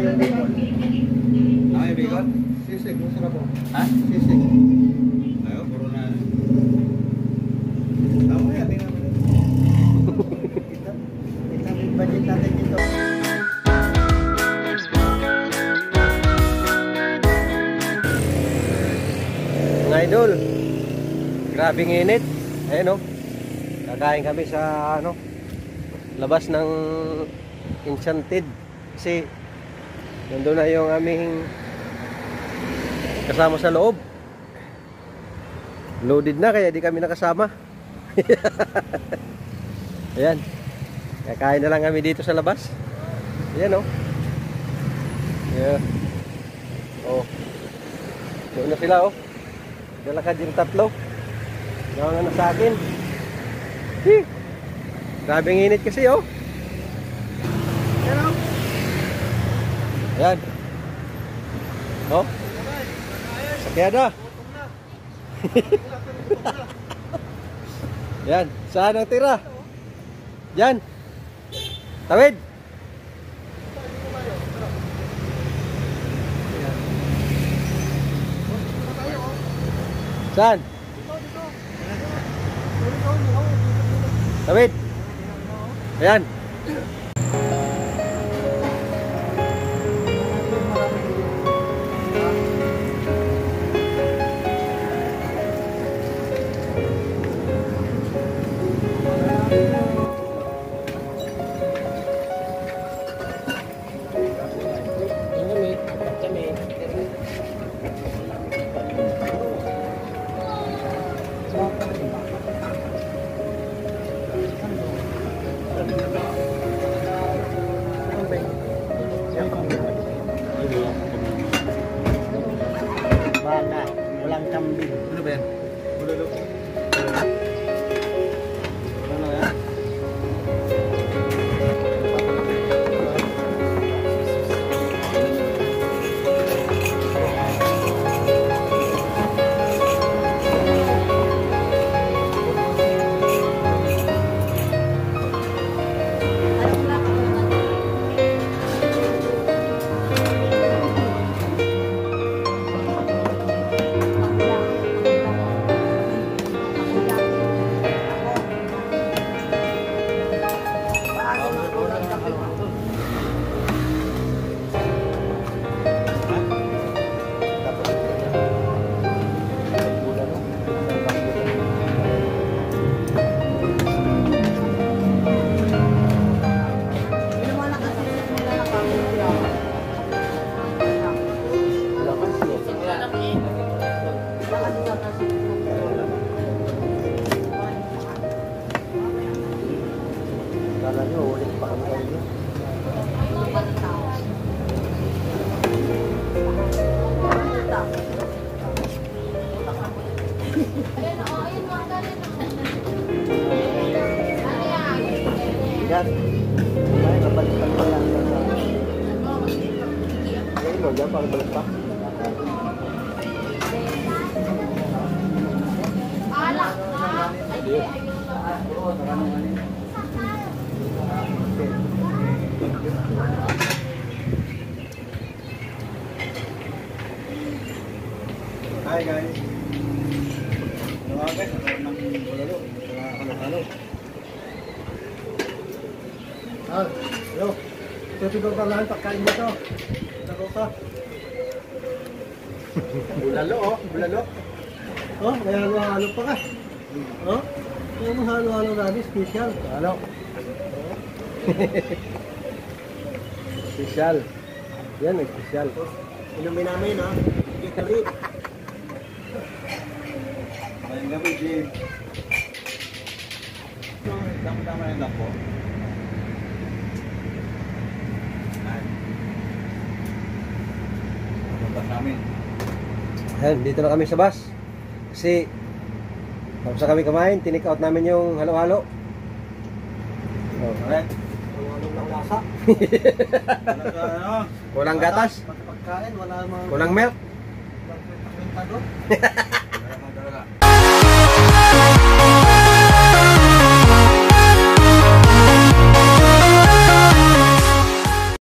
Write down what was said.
yung bacon. Ay, bacon? Sisig, masarap po. Ha? Sisig. Ayaw, puro na. Tama yan, tingnan mo. Kita yung budget natin dito. Mga idol, grabing init. Ayan o, kakain kami sa labas ng Enchanted. Kasi nandun na yung aming kasama sa loob. Loaded na kaya di kami nakasama. Ayan, kakain na lang kami dito sa labas. Ayan o. Yeah. Oh, doon na sila o. Dalakad yung tatlo. Gawa na sa akin. Grabing init kasi oh. Ayan. Oh. Sakyada. Yan. Saan ang tira? Yan. Tawid. Saan? Tawid. Ayan. Baka, walang kambing. Ano ba yan? Bulalo. Ano yan? Kala nyo, ulit pa kami kayo. Yan. Ay, nabalikan pa yan. Ay, mo dyan, parang balik pa. Hi guys. Ano nga guys? Nakaroon ng bulalo. Halo-halo. Ah, yo. Tutulog pa lang pagkain mo to. Tago ka. Bulalo oh. Bulalo. Oh, may halo-halo pa ka. Oh, yung halo-halo namin, special. Ano? Special. Yan, may special. Inumin namin, ha? Italy. Mayang gabi, Jim. Tama-tama yung lampo. Punta namin. Ayan, dito na kami sa bus. Kasi tapos na kami kumain, tinake out namin yung halo-halo. Oh, Alright. Walang lang lasa. Ano? kulang gatas, Pagkain, wala mga... kulang milk. Walang kwenta doon. Talaga.